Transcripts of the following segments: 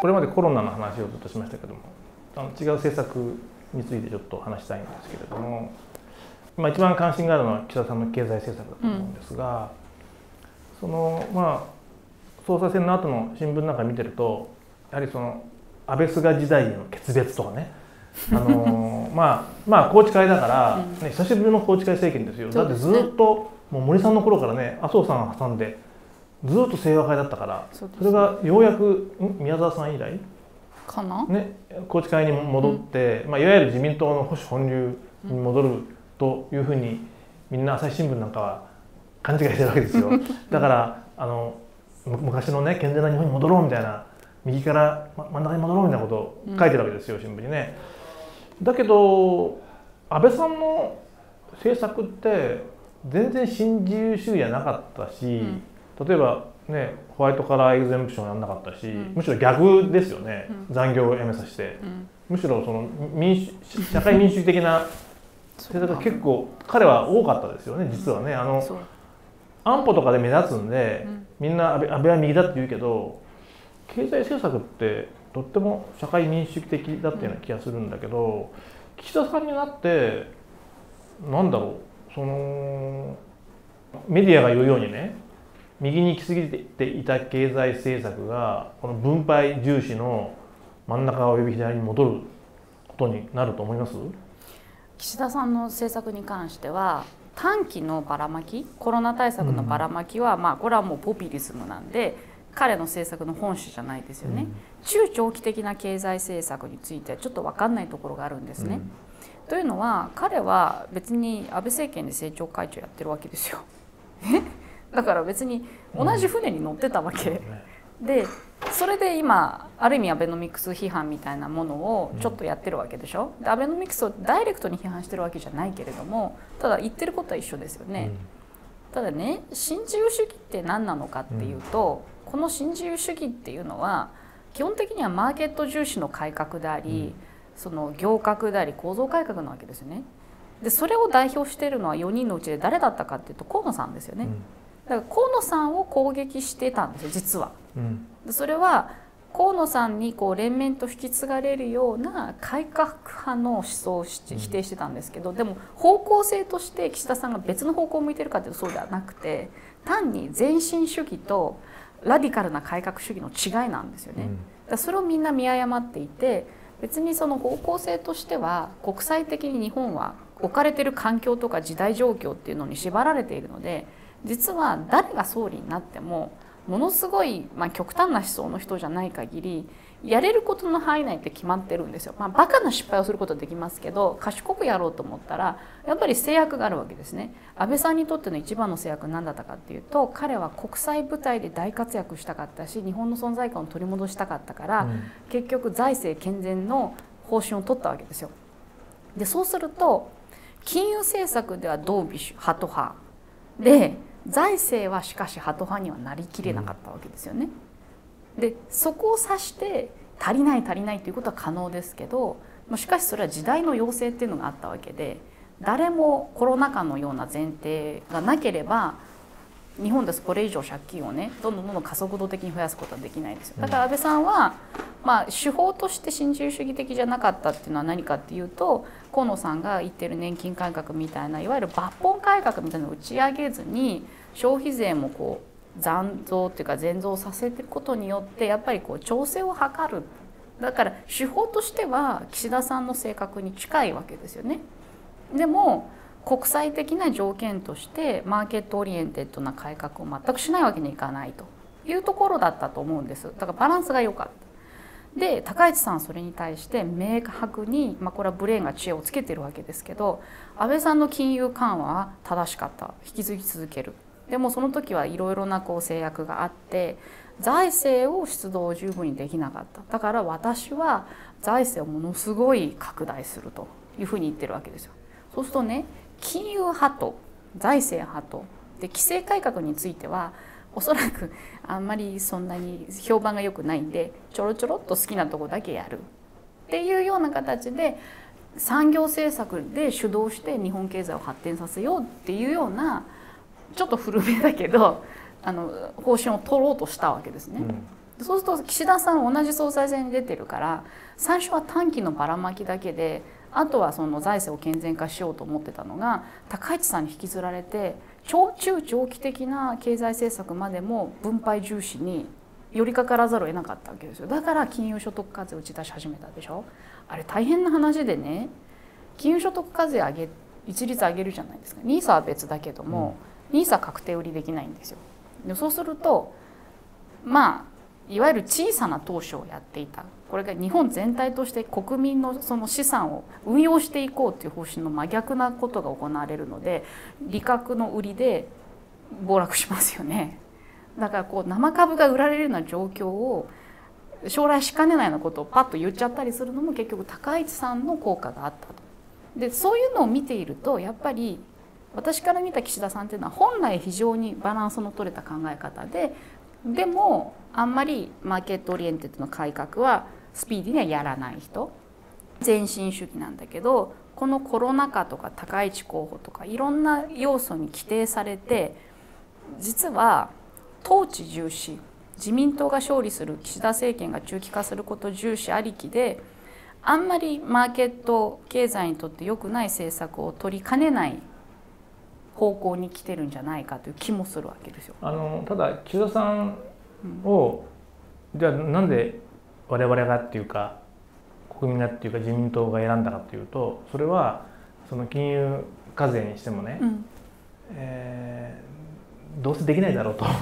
これまでコロナの話をずっとしましたけども、違う政策についてちょっと話したいんですけれども、一番関心があるのは岸田さんの経済政策だと思うんですが、総裁選の後の新聞なんか見てると、やはり安倍菅時代への決別とかね、宏池会だから、久しぶりの宏池会政権ですよ。だってずっともう森さんの頃からね、麻生さんを挟んでずっと清和会だったから、それがようやく宮沢さん以来かな、 宏池会に戻って、いわゆる自民党の保守本流に戻るというふうにみんな朝日新聞なんかは勘違いしてるわけですよ。だから昔のね、健全な日本に戻ろうみたいな、右から真ん中に戻ろうみたいなことを書いてるわけですよ、新聞にね。だけど安倍さんの政策って全然新自由主義じゃなかったし、例えばね、ホワイトカラーエグゼンプションやらなかったし、むしろ逆ですよね、残業をやめさせて、むしろ社会民主主義的な政策が結構彼は多かったですよね、実はね。安保とかで目立つんで、みんな安倍は右だって言うけど、経済政策ってとっても社会民主主義的だったような気がするんだけど、岸田さんになってなんだろう、メディアが言うようにね、右に行き過ぎていた経済政策がこの分配重視の真ん中および左に戻ることになると思います？ 岸田さんの政策に関しては、短期のばらまき、コロナ対策のばらまきは、これはもうポピュリズムなんで、彼の政策の本質じゃないですよね。中長期的な経済政策についてはちょっと分かんないところがあるんですね。というのは、彼は別に安倍政権で政調会長やってるわけですよ。だから別に同じ船に乗ってたわけで、それで今ある意味アベノミクス批判みたいなものをちょっとやってるわけでしょ。でアベノミクスをダイレクトに批判してるわけじゃないけれども、ただ言ってることは一緒ですよね。ただね、新自由主義って何なのかっていうと、この新自由主義っていうのは基本的にはマーケット重視の改革であり、その行革であり構造改革なわけですよね。でそれを代表しているのは4人のうちで誰だったかっていうと河野さんですよね。だから河野さんを攻撃してたんですよ、実は。でそれは河野さんに連綿と引き継がれるような改革派の思想を否定してたんですけど、でも方向性として岸田さんが別の方向を向いてるかというとそうではなくて、単に前進主義とラディカルな改革主義の違いなんですよね。だからそれをみんな見誤っていて、別にその方向性としては国際的に日本は置かれている環境とか時代状況っていうのに縛られているので、実は誰が総理になってもものすごい、極端な思想の人じゃない限りやれることの範囲内って決まってるんですよ。バカな失敗をすることはできますけど、賢くやろうと思ったらやっぱり制約があるわけですね。安倍さんにとっての一番の制約は何だったかっていうと、彼は国際舞台で大活躍したかったし、日本の存在感を取り戻したかったから、結局財政健全の方針を取ったわけですよ。でそうすると金融政策では同美ハト派で、財政はしかしハト派にはなりきれなかったわけですよね。でそこを指して足りないということは可能ですけど、しかしそれは時代の要請っていうのがあったわけで、誰もコロナ禍のような前提がなければ日本ですこれ以上借金をねどんどん加速度的に増やすことはできないですよ。だから安倍さんは、手法として新自由主義的じゃなかったっていうのは何かっていうと、河野さんが言ってる年金改革みたいないわゆる抜本改革みたいなのを打ち上げずに、消費税も残増っていうか増増させていくことによってやっぱり調整を図る。だから手法としては岸田さんの性格に近いわけですよね。でも国際的な条件としてマーケットオリエンテッドな改革を全くしないわけにいかないというところだったと思うんです。だからバランスが良かった。で高市さんはそれに対して明白に、これはブレーンが知恵をつけてるわけですけど、安倍さんの金融緩和は正しかった、引き継ぎ続ける。でもその時はいろいろな制約があって財政を出動十分にできなかった。だから私は財政をものすごい拡大するというふうに言ってるわけですよ。そうするとね、金融派と財政派とで規制改革についてはおそらくあんまりそんなに評判が良くないんで、ちょろちょろっと好きなとこだけやるっていうような形で産業政策で主導して日本経済を発展させようっていうようなちょっと古めだけど方針を取ろうとしたわけですね。 そうすると岸田さん同じ総裁選に出てるから最初は短期のばらまきだけであとはその財政を健全化しようと思ってたのが高市さんに引きずられて中長期的な経済政策までも分配重視に寄りかからざるを得なかったわけですよ。だから金融所得課税を打ち出し始めたでしょ。あれ大変な話でね、金融所得課税一律上げるじゃないですか。NISA は別だけども、NISA 確定売りできないんですよ。でそうするとまあいわゆる小さな投資をやっていた、これが日本全体として国民のその資産を運用していこうという方針の真逆なことが行われるので、利確の売りで暴落しますよね。だからこう生株が売られるような状況を将来しかねないようなことをパッと言っちゃったりするのも結局高市さんの効果があったと。でそういうのを見ているとやっぱり私から見た岸田さんっていうのは本来非常にバランスの取れた考え方でもあんまりマーケットオリエンテッドの改革はスピーディーにはやらない人、前進主義なんだけど、このコロナ禍とか高市候補とかいろんな要素に規定されて実は統治重視、自民党が勝利する岸田政権が中期化すること重視ありきであんまりマーケット経済にとって良くない政策を取りかねない方向に来てるんじゃないかという気もするわけですよ。 ただ岸田さんを、じゃあなんで我々がっていうか国民がっていうか自民党が選んだかというと、それはその金融課税にしてもね、どうせできないだろうと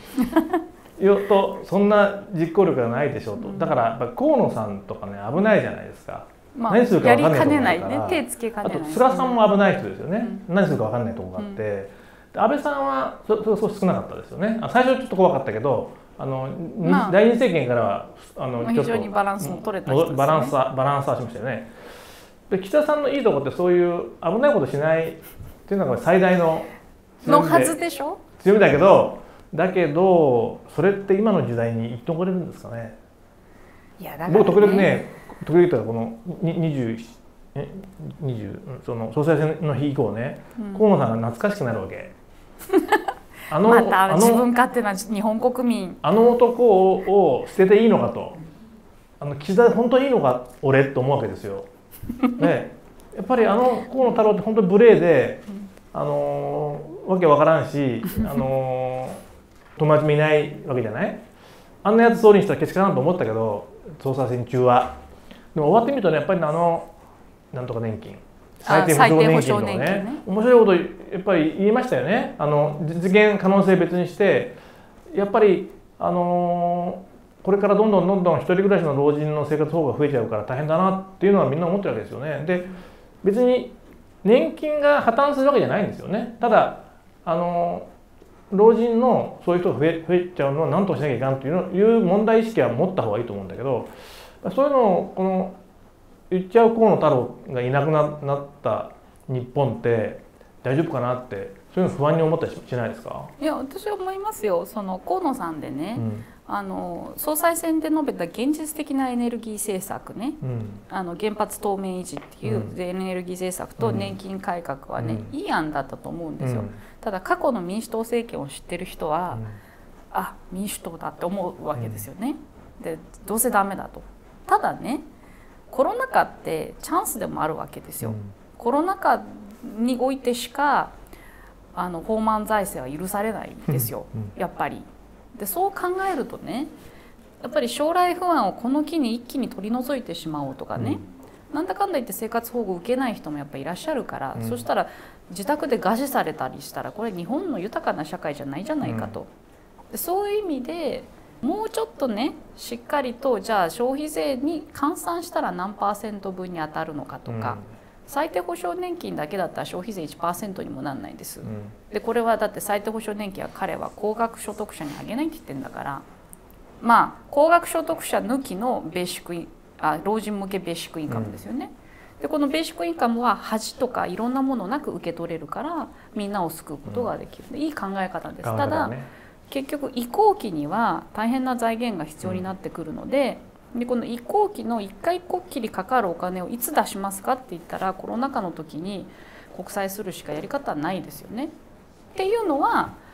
そんな実行力がないでしょうと。だからやっぱ河野さんとかね危ないじゃないですか。何するか分かんないところがあるから、 手つけかねない、 あと菅さんも危ない人ですよね、何するか分かんないところがあって、安倍さんはそれ少し少なかったですよね。最初ちょっと怖かったけど第二政権からは非常にバランスの取れた人ですね。 バランスはしましたよね。で岸田さんのいいところってそういう危ないことしないっていうのが最大のはずでしょ。 強みだけどそれって今の時代に生き残れるんですかね。 いやだからね、 僕時々言ったらこの20その総裁選の日以降ね、河野さんが懐かしくなるわけ。 また自分勝手な日本国民、 あの男を捨てていいのかと、岸田で本当にいいのか俺って思うわけですよ。ね、やっぱり河野太郎って本当に無礼で、わけわからんし、友達もいないわけじゃない。あんなやつ総理にしたらけしからんと思ったけど総裁選中は。でも終わってみるとね、やっぱりなんとか年金、最低保障年金とかね、面白いことやっぱり言いましたよね。実現可能性別にしてやっぱりこれからどんどん一人暮らしの老人の生活保護が増えちゃうから大変だなっていうのはみんな思ってるわけですよね。で別に年金が破綻するわけじゃないんですよね。ただ老人のそういう人が増えちゃうのは何とかしなきゃいかんという問題意識は持った方がいいと思うんだけど、そういうのを言っちゃう河野太郎がいなくなった日本って大丈夫かなって、そういうの不安に思ったりしないですか？ いや私は思いますよ。その河野さんでね、総裁選で述べた現実的なエネルギー政策ね、原発当面維持っていうエネルギー政策と年金改革はね、いい案だったと思うんですよ。ただ過去の民主党政権を知ってる人は、民主党だって思うわけですよね。でどうせダメだと。ただね、コロナ禍ってチャンスでもあるわけですよ。コロナ禍においてしか放漫財政は許されないんですよ、やっぱり。でそう考えるとね、やっぱり将来不安をこの機に一気に取り除いてしまおうとかね、なんだかんだ言って生活保護を受けない人もやっぱりいらっしゃるから、そしたら自宅で餓死されたりしたらこれ日本の豊かな社会じゃないじゃないかと。でそういう意味でもうちょっとねしっかりとじゃあ消費税に換算したら何%分に当たるのかとか、最低保障年金だけだったら消費税 1% にもなんないんです。でこれはだって最低保障年金は彼は高額所得者にあげないって言ってるんだから、高額所得者抜きのベーシック老人向けベーシックインカムですよね。でこのベーシックインカムは恥とかいろんなものなく受け取れるからみんなを救うことができる、いい考え方です。ただ結局移行期には大変な財源が必要になってくるので、この移行期の一回こっきりかかるお金をいつ出しますかって言ったらコロナ禍の時に国債するしかやり方はないですよね。っていうのは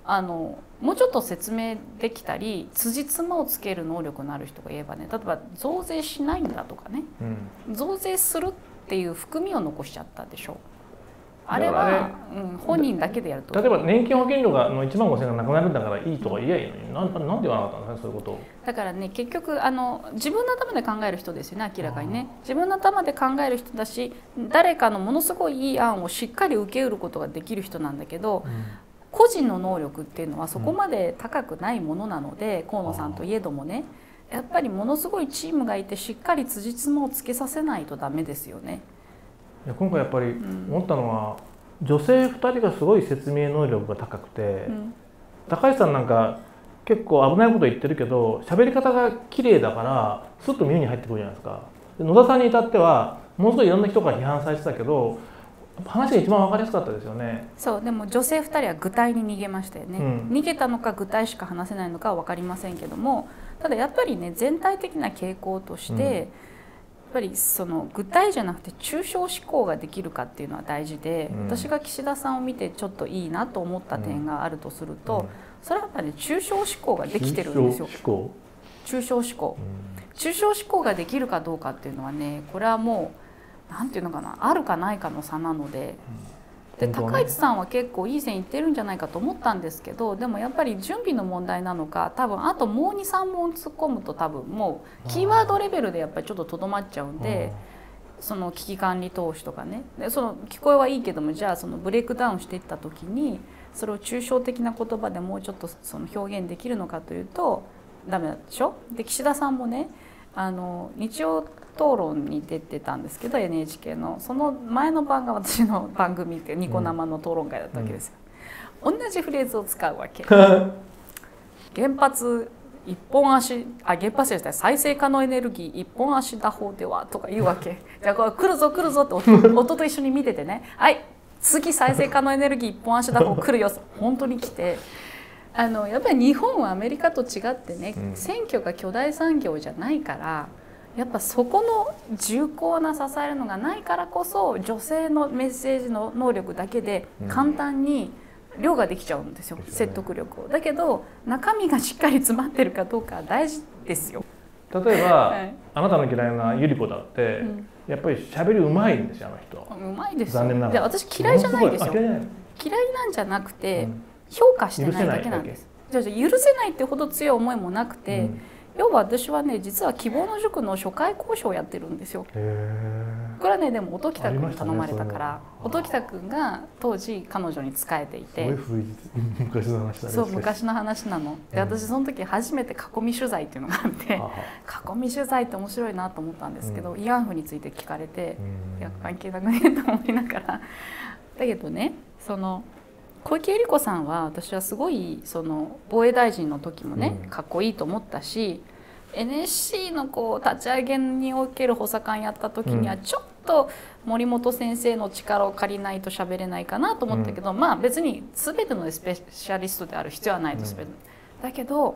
もうちょっと説明できたり辻褄をつける能力のある人が言えばね、例えば増税しないんだとかね、増税するっていう含みを残しちゃったでしょ。あれは、本人だけでやると。 例えば年金保険料がの1万5,000円がなくなるんだからいいとか言えばいいのに、なんで言わなかったんですか、そういうことを。 だからね、結局自分の頭で考える人ですよね、明らかにね。自分の頭で考える人だし、誰かのものすごいいい案をしっかり受けうることができる人なんだけど、個人の能力っていうのはそこまで高くないものなので、河野さんといえどもね、やっぱりものすごいチームがいてしっかり辻褄をつけさせないとダメですよね。 いや今回やっぱり思ったのは、女性2人がすごい説明能力が高くて、高橋さんなんか結構危ないこと言ってるけど喋り方が綺麗だからスッと耳に入ってくるじゃないですか。で野田さんに至ってはものすごいいろんな人から批判されてたけど話が一番分かりやすかったですよね。 そうでも女性2人は具体に逃げましたよね、逃げたのか具体しか話せないのかは分かりませんけども、ただやっぱりね、全体的な傾向として、やっぱりその具体じゃなくて抽象思考ができるかっていうのは大事で、私が岸田さんを見てちょっといいなと思った点があるとすると、それはやっぱり抽象思考ができてるんですよ。抽象思考、抽象思考ができるかどうかっていうのはね、これはもうなんていうのかな、あるかないかの差なので。で高市さんは結構いい線いってるんじゃないかと思ったんですけど、でもやっぱり準備の問題なのか、多分あともう 2,3 問突っ込むと多分もうキーワードレベルでやっぱりちょっととどまっちゃうんで、その危機管理投資とかね、でその聞こえはいいけども、じゃあそのブレイクダウンしていった時にそれを抽象的な言葉でもうちょっとその表現できるのかというとダメなんでしょ。で岸田さんもね、日曜討論に出てたんですけど NHK のその前の晩が私の番組ってニコ生の討論会だったわけですよ、同じフレーズを使うわけ原発一本足原発ですね、再生可能エネルギー一本足打法ではとか言うわけじゃあこれ来るぞ来るぞって夫と一緒に見ててね、はい次再生可能エネルギー一本足打法来るよ本当に来て、やっぱり日本はアメリカと違ってね、選挙が巨大産業じゃないから、やっぱそこの重厚な支えるのがないからこそ、女性のメッセージの能力だけで簡単に量ができちゃうんですよ、説得力を。だけど中身がしっかり詰まってるかどうかは大事ですよ。 例えば、あなたの嫌いなゆり子だって、やっぱり喋りうまいんですよ、あの人。 うまいですよ。 残念ながら。 私嫌いじゃないですよ。嫌いなんじゃなくて、評価してないだけなんです。じゃあ許せないってほど強い思いもなくて、要は私はね、実は希望の塾の初回講師をやってるんですよ。これはね、でも音喜多君に頼まれたから、音喜多君が当時彼女に仕えていて、 昔の話だね。 そう昔の話なの。で私その時初めて囲み取材っていうのがあって、囲み取材って面白いなと思ったんですけど、慰安婦について聞かれて、いや関係なくねと思いながら、だけどね、その小池百合子さんは私はすごいその防衛大臣の時もね、かっこいいと思ったし、NSC のこう立ち上げにおける補佐官やった時にはちょっと森本先生の力を借りないと喋れないかなと思ったけど、まあ別に全てのスペシャリストである必要はないと、だけど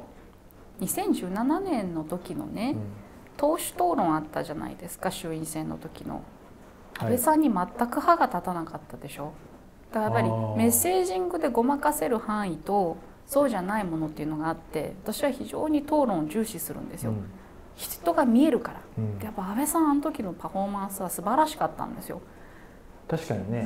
2017年の時のね、党首討論あったじゃないですか、衆院選の時の。安倍さんに全く歯が立たなかったでしょ。だからやっぱりメッセージングでごまかせる範囲とそうじゃないものっていうのがあって、私は非常に討論を重視するんですよ、人が見えるから、でやっぱ安倍さんあの時のパフォーマンスは素晴らしかったんですよ。 確かにね、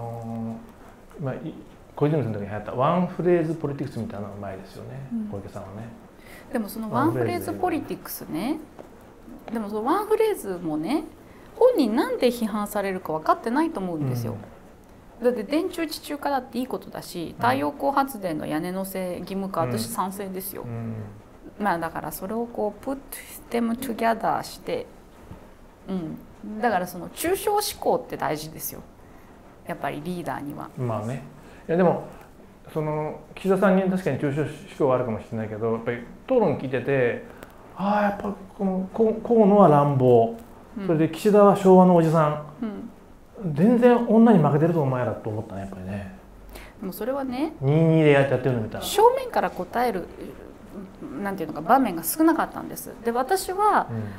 小泉さんの時に流行ったワンフレーズポリティクスみたいなのがうまいですよね、小池さんはね。でもそのワンフレーズポリティクスね、でもそのワンフレーズもね、本人なんで批判されるか分かってないと思うんですよ、だって電柱地中化だっていいことだし、太陽光発電の屋根のせ義務化、私賛成ですよ、まあだからそれをこう put them together して、だからその抽象思考って大事ですよ、やっぱりリーダーには。 まあね、いやでもその岸田さんに確かに抽象思考はあるかもしれないけど、やっぱり討論聞いてて、やっぱこの河野は乱暴、それで岸田は昭和のおじさん、全然女に負けてるとお前らと思ったね、やっぱりね。 でもそれはね、 22でやってるの見たら正面から答えるなんていうのか場面が少なかったんです。で私は、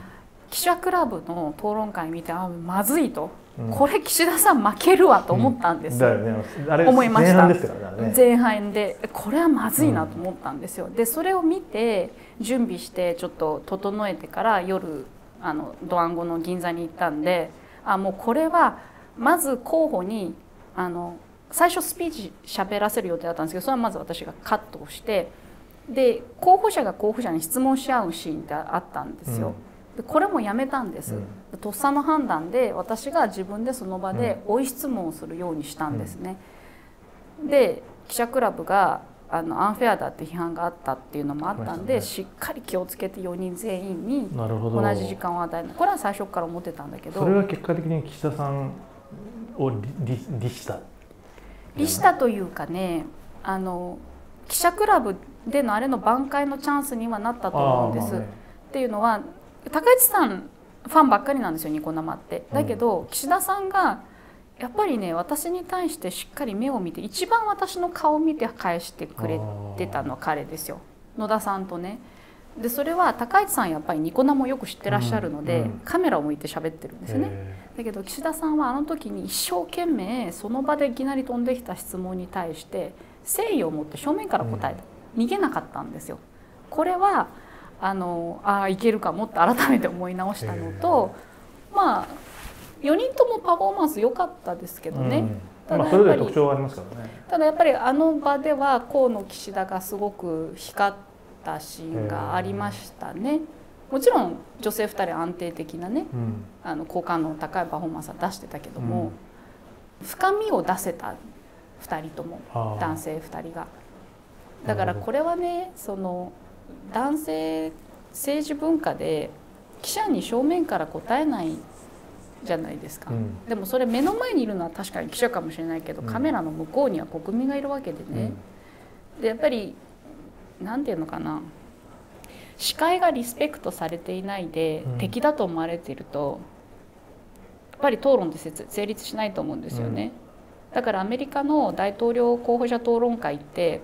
記者クラブの討論会見てまずいと、 うん、 これ岸田さん負けるわと思ったんですよ、 だよね、あれ思いました。 前半ですからね。 前半でこれはまずいなと思ったんですよ。でそれを見て準備してちょっと整えてから夜ドワンゴの銀座に行ったんで、もうこれはまず候補に最初スピーチ喋らせる予定だったんですけど、それはまず私がカットをして、で候補者が候補者に質問し合うシーンってあったんですよ、でこれもやめたんです、とっさの判断で私が自分でその場で追い質問をするようにしたんですね、で記者クラブがアンフェアだって批判があったっていうのもあったんで、しっかり気をつけて4人全員に同じ時間を与える、これは最初から思ってたんだけど、 それは結果的に岸田さんを利したというかね、記者クラブでのあれの挽回のチャンスにはなったと思うんです、っていうのは高市さんファンばっかりなんですよ、ニコ生って。だけど、岸田さんがやっぱりね、私に対してしっかり目を見て一番私の顔を見て返してくれてたのは彼ですよ、野田さんとね。でそれは高市さんやっぱりニコ生もよく知ってらっしゃるので、カメラを向いて喋ってるんですよね。だけど岸田さんはあの時に一生懸命その場でいきなり飛んできた質問に対して誠意を持って正面から答えた、逃げなかったんですよ。これはいけるかもって改めて思い直したのと、まあ4人ともパフォーマンス良かったですけどね、 それぞれ特徴がありますからね。 ただやっぱりあの場では河野岸田がすごく光ったシーンがありましたね。もちろん女性2人安定的なね、好感度の高いパフォーマンスは出してたけども、深みを出せた2人とも、男性2人が。だからこれはね、その男性政治文化で記者に正面から答えないじゃないですか、でもそれ目の前にいるのは確かに記者かもしれないけど、カメラの向こうには国民がいるわけでね、でやっぱりなんていうのかな、司会がリスペクトされていないで、敵だと思われているとやっぱり討論って成立しないと思うんですよね、だからアメリカの大統領候補者討論会って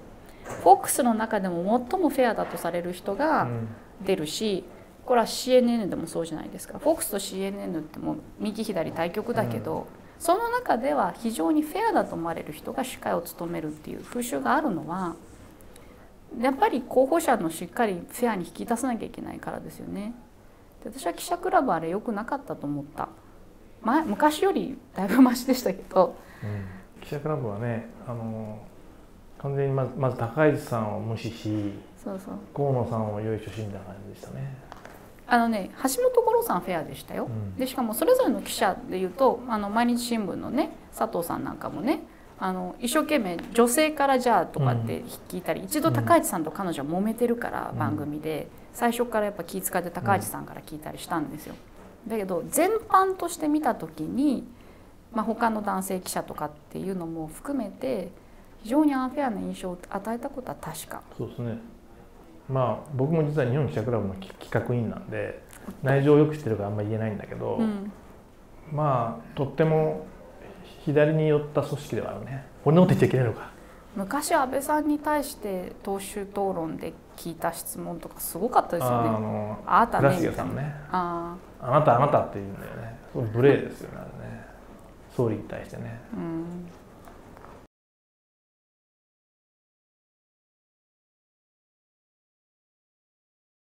FOX の中でも最もフェアだとされる人が出るし、これは CNN でもそうじゃないですか。 FOX と CNN ってもう右左対極だけど、その中では非常にフェアだと思われる人が司会を務めるっていう風習があるのは、やっぱり候補者のしっかりフェアに引き出さなきゃいけないからですよね。で私は記者クラブあれ良くなかったと思った。昔よりだいぶマシでしたけど、 記者クラブはね、完全にまず高市さんを無視し、河野さんをよいしょしみたいな感じでしたね。 橋本五郎さんフェアでしたよ、でしかもそれぞれの記者でいうと毎日新聞のね佐藤さんなんかもね、一生懸命女性からじゃあとかって聞いたり、一度高市さんと彼女は揉めてるから番組で、最初からやっぱ気遣って高市さんから聞いたりしたんですよ。だけど全般として見た時に、他の男性記者とかっていうのも含めて非常にアンフェアな印象を与えたことは確か。 そうですね。僕も実は日本記者クラブの企画員なんで内情をよく知ってるからあんまり言えないんだけど、とっても左に寄った組織ではあるね。こんなこと言っちゃいけないのか。 昔安倍さんに対して党首討論で聞いた質問とかすごかったですよね。あなたね、 倉重さんね、あなたって言うんだよね。そう無礼ですよね、あれね。総理に対してね。